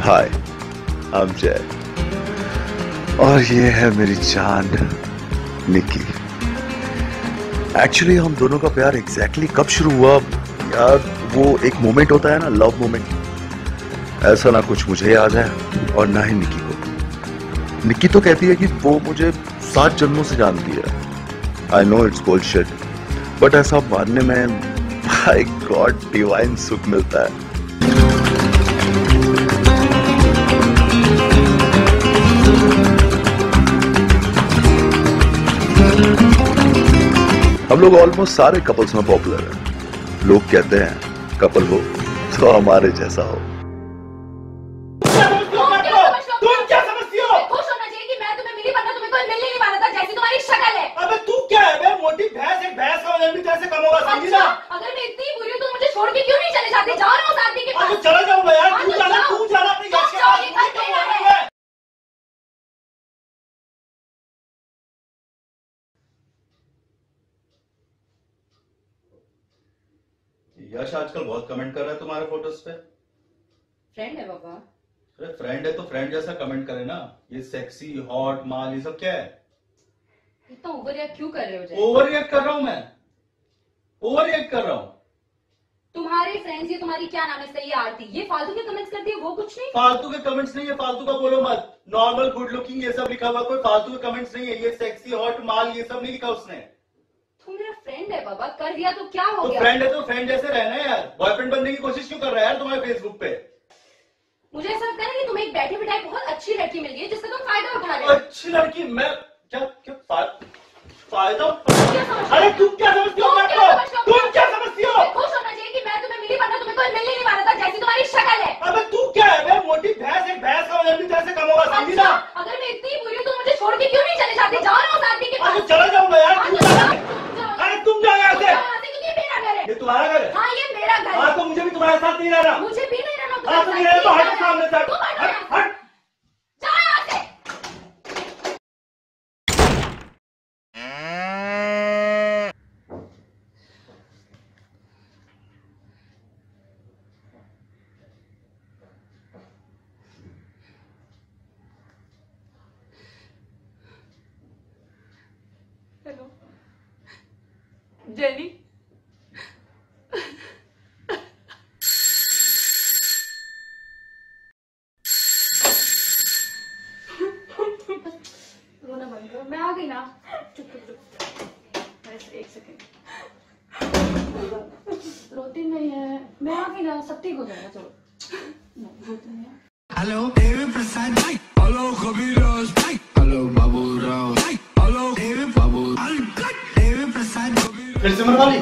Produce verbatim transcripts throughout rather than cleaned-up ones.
Hi, I am जय और ये है मेरी जान निकी। एक्चुअली हम दोनों का प्यार एग्जैक्टली कब शुरू हुआ यार, वो एक मोमेंट होता है ना, लव मोमेंट, ऐसा ना कुछ मुझे याद है और ना ही निकी को। निकी तो कहती है कि वो मुझे सात जन्मों से जानती है। I know it's bullshit, but ऐसा मानने में माय गॉड डिवाइन सुख मिलता है। हम लोग ऑलमोस्ट सारे कपल्स में पॉपुलर हैं। लोग कहते हैं कपल हो तो हमारे जैसा हो। तुम क्या समझती हो? खुश होना चाहिए कि मैं तुम्हें मिली, वरना तुम्हें कोई मिलने नहीं वाला था, जैसी तुम्हारी शक्ल है। अबे तू क्या है बे? मोटी भैंस, एक भैंस का वजन भी तेरे से कम होगा, समझी ना? अगर मैं इतनी बुरी हूँ तो मुझे छोड़ के क्यों नहीं चले जाते? जाओ ना उस आदमी के पास। अब चला जाऊंगा यार, तू जाना, तू जाना अपनी घर के पास। यश आजकल बहुत कमेंट कर रहा है तुम्हारे फोटोज पे। फ्रेंड है बाबा। अरे फ्रेंड है तो फ्रेंड जैसा कमेंट करे ना। ये सेक्सी, हॉट, माल, ये सब क्या है? इतना ओवर रिएक्ट क्यों कर रहे हो? जय, ओवर रिएक्ट कर रहा हूँ मैं, ओवर रिएक्ट कर रहा हूँ। तुम्हारे फ्रेंड्स, ये तुम्हारी क्या नाम है, सही आरती, ये फालतू के कमेंट्स करती है, वो कुछ नहीं। फालतू के कमेंट्स नहीं है, फालतू का बोलो मत। नॉर्मल, गुड लुकिंग, ये सब लिखा हुआ, कोई फालतू के कमेंट्स नहीं है। ये सेक्सी, हॉट, माल, ये सब नहीं लिखा उसने। तू मेरा फ्रेंड है बाबा, कर दिया तो क्या हो तो गया? फ्रेंड है तो फ्रेंड जैसे रहना है यार। बॉयफ्रेंड बनने की कोशिश क्यों कर रहा है यार तुम्हारे फेसबुक पे? मुझे ऐसा लगता है ना कि तुम्हें एक बैठे बिठाए बहुत अच्छी लड़की मिल गई जिसका तुम फायदा उठा रहे हो। अच्छी लड़की? मैं क्या क्या फायदा? अरे तुम क्या समझती हो? तुम क्या समझती हो? खुश होना चाहिए कि मैं तुम्हें मिली, वरना तुम्हें कोई मिलने नहीं वाला था, जैसी तुम्हारी शक्ल है। अबे तू क्या है बे? मोटी भैंस, एक भैंस का वजन भी तेरे से कम होगा, समझी ना? अगर मैं इतनी बुरी हूँ तो मुझे छोड़ के क्यों नहीं चले जाते? जाओ ना उस आदमी के पास। अब चला जाऊंगा यार, तू जाना। अरे तुम जाओ यहाँ से। क्योंकि ये मेरा घर है। ये तुम्हारा घर है? हाँ, ये मेरा घर है। हाँ, तो मुझे भी तुम्हारे साथ नहीं रहना। मुझे भी नहीं रहना। हाँ, तो नहीं रहना तो हट सामने से। हट हट। जाओ यहाँ से। हेलो जेनी, रोना बंद करो, मैं आ गई ना। चुप चुप चुप, बस एक सेकेंड। रोती नहीं है, मैं आ गई ना, सब ठीक हो जाएगा। चलो रोती नहीं है। Hello Devi Prasad, hello Kabir, hello Babu Rao, hello Devi Babu, Devi Prasad. फिर से मरवाली?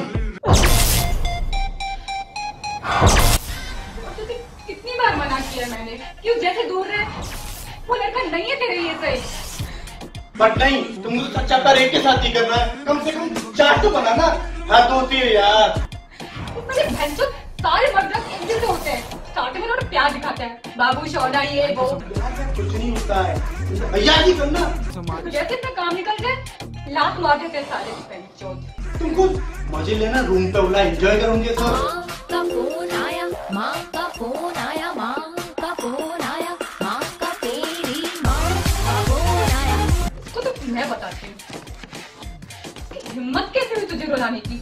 कितनी बार मना किया मैंने, क्यों जैसे दूर रहे? वो लड़का नहीं है तेरे लिए सही। बट नहीं, तुम तो सच्चा प्यार एक के साथ ही करना है, कम से कम चार तो बना ना। हाँ तो होती है यार। मेरे भैंसों सारे मर्द एक जैसे होते हैं, स्टार्टिंग में उन्होंने प्यार दिखाते हैं, बाबू शौना ये वो। कुछ नहीं होता है भैया, ही करना। जैसे इतना काम निकल जाए लात मार देते हैं सारे पैंचोद। तुमको मजे लेना, रूम पे उला एंजॉय करूंगे सब। माँ का फोन आया, माँ का फोन आया, माँ का फोन आया, माँ का तेरी माँ का फोन आया। इसको तो मैं बताती हूँ, हिम्मत कैसे हुई तुझे रुलाने की?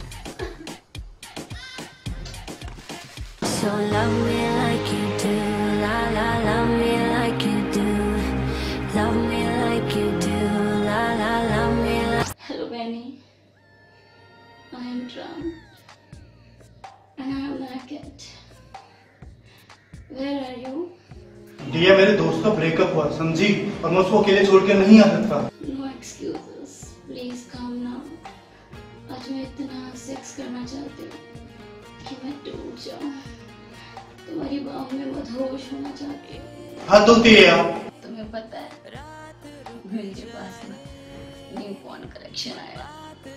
So love me like you do, la la, love me like you do, love me like you do, la la, love me like. Hello Benny, I am drunk and I am naked. Where are you? दिया, मेरे दोस्त का breakup हुआ, समझी? और मैं उसको अकेले छोड़ के नहीं आ सकता। No excuses, please come now. आज मैं इतना सेक्स करना चाहती हूँ कि मैं डूब जाऊँ, तुम्हारी बाहों में मदहोश होना चाहती हूँ। हाँ तो होती है यार। तुम्हें पता है मेरे पास ना न्यू फोन कलेक्शन आया,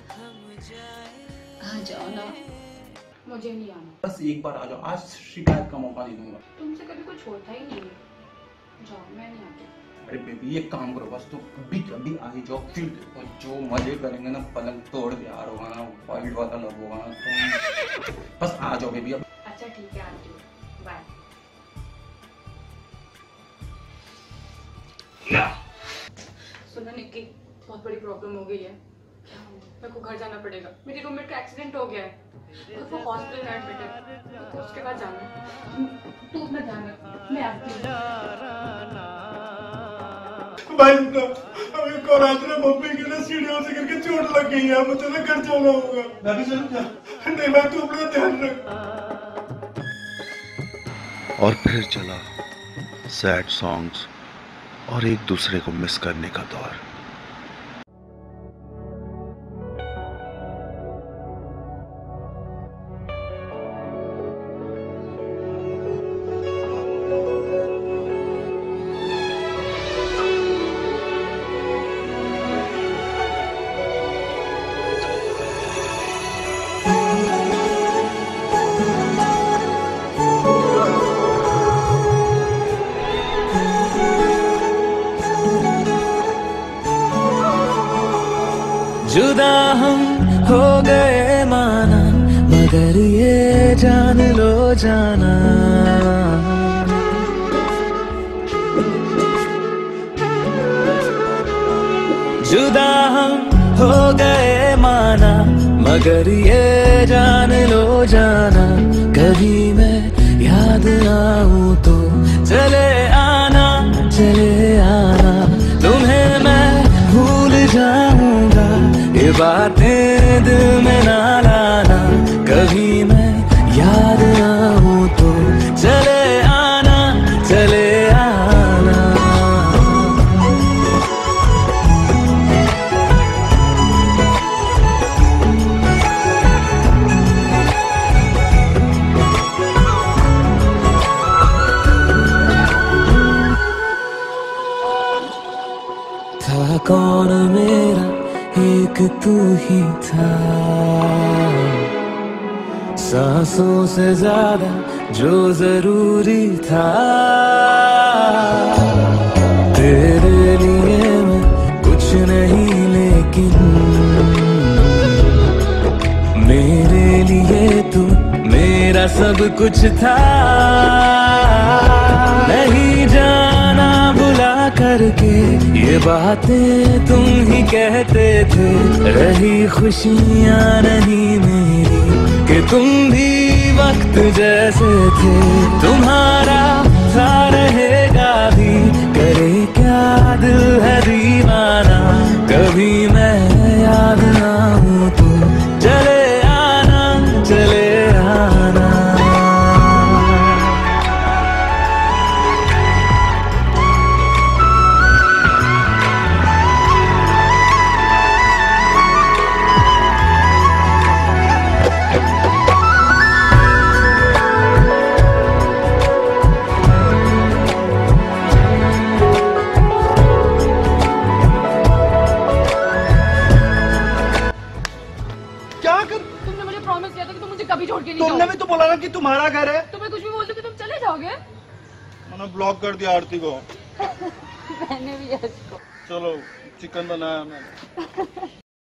आ जाओ ना। मुझे नहीं आना, बस एक बार आ जाओ, आज शिकायत का मौका नहीं दूंगा। तुमसे कभी कुछ होता ही नहीं है, जाओ, मैं नहीं आती। अरे बेबी एक काम करो, बस तो अभी अभी आ ही जाओ, फिर देखो जो मजे करेंगे ना, पलंग तोड़ प्यार होगा ना, वाइल्ड वाला लव होगा ना, तो बस आ जाओ बेबी अब। अच्छा ठीक है, आती हूँ, बाय। सुनो निक्की, बहुत बड़ी प्रॉब्लम हो गई है। मेरे को घर जाना पड़ेगा। मेरी रूममेट का एक्सीडेंट हो गया है और वो हॉस्पिटल में एडमिट है, तो उसके बाद जाना है। तू अपना ध्यान रख, मैं आती हूँ। भाई ना अभी को रात में मम्मी के ना सीढ़ियों से गिर के चोट लग गई है, मुझे ना घर जाना होगा। मैं भी चलूं क्या? नहीं भाई, तू अपना ध्यान रख। और फिर चला सैड सॉन्ग्स और एक दूसरे को मिस करने का दौर। जुदा हम हो गए माना, मगर ये जान लो जाना, जुदा हम हो गए माना, मगर ये जान लो जाना, कभी मैं याद आऊं तो चले आना, चले आना, तुम्हें मैं भूल जाऊंगा, ये बातें दिल में ना लाना, कभी मैं याद आऊं तो चले आना, चले आना। था कौन मेरा एक तू ही था, सांसों से ज्यादा जो जरूरी था, तेरे लिए मैं कुछ नहीं लेकिन मेरे लिए तू मेरा सब कुछ था, नहीं जाना बुला करके ये बातें तुम ही कहते थे, रही खुशियाँ नहीं मेरी कि तुम भी वक्त जैसे थे, तुम्हारा था रहेगा भी, करे क्या दिल है दीवाना, कभी मैं याद ना हूँ तो चले आना, चले आना। कभी छोड़ के नहीं तुमने भी तो बोला ना कि तुम्हारा घर है। तो मैं कुछ भी बोल दूं कि तुम चले जाओगे। मैंने ब्लॉक कर दिया आरती को। मैंने भी यश को। चलो चिकन बनाया मैंने।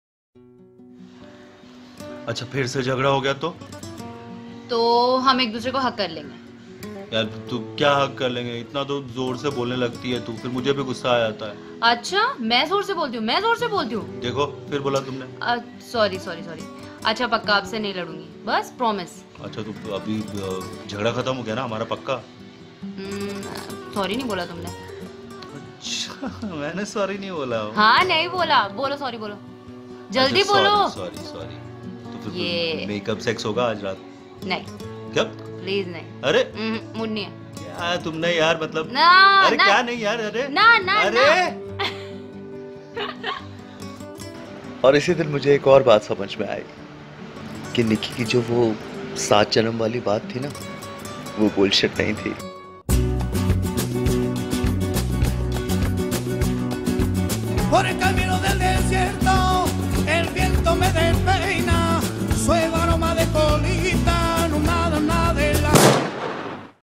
अच्छा फिर से झगड़ा हो गया तो? तो हम एक दूसरे को हक कर लेंगे। यार तू क्या हक कर लेंगे, इतना तो जोर से बोलने लगती है तू, फिर मुझे भी गुस्सा आ जाता है। अच्छा मैं जोर से बोलती हूँ, मैं जोर से बोलती हूँ। देखो फिर बोला तुमने। Sorry sorry sorry. अच्छा पक्का आपसे नहीं लड़ूंगी, बस प्रॉमिस। अच्छा तो अभी झगड़ा खत्म हो गया ना हमारा, पक्का? सॉरी नहीं बोला तुमने। अच्छा मैंने सॉरी नहीं बोला। हाँ नहीं बोला, बोलो सॉरी बोलो, जल्दी अच्छा, बोलो। Sorry sorry. तो फिर ये मेकअप सेक्स होगा आज रात? नहीं। कब? प्लीज नहीं। अरे मूड नहीं है। यार तुमने यार मतलब ना, अरे ना, क्या नहीं यार, अरे ना ना अरे ना। और इसी दिन मुझे एक और बात समझ में आई कि निक्की की जो वो सात जन्म वाली बात थी ना, वो बुलशिट नहीं थी। Por el camino del desierto